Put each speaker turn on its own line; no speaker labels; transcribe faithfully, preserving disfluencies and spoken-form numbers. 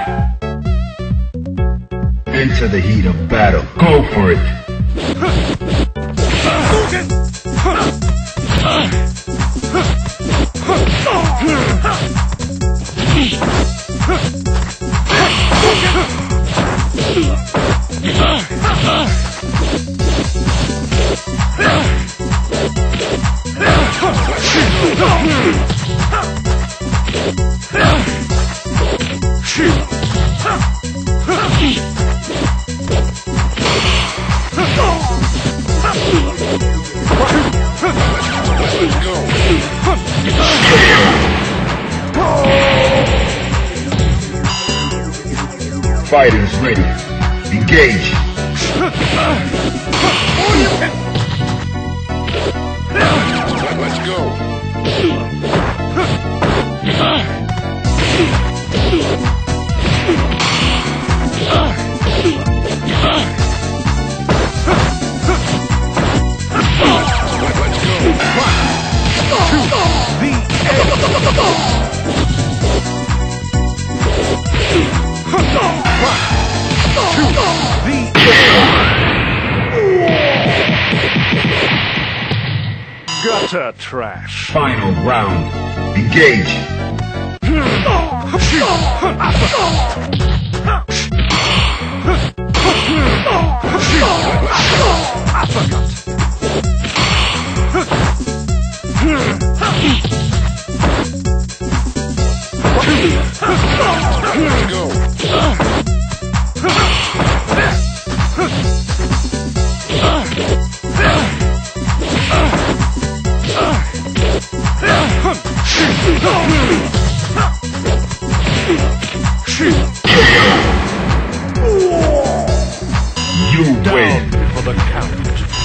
Enter the heat of battle. Go for it. Fighters ready. Engage.
Let's go. Gutter trash.
Final round. Engage.
Let's go.
You win.
For the count.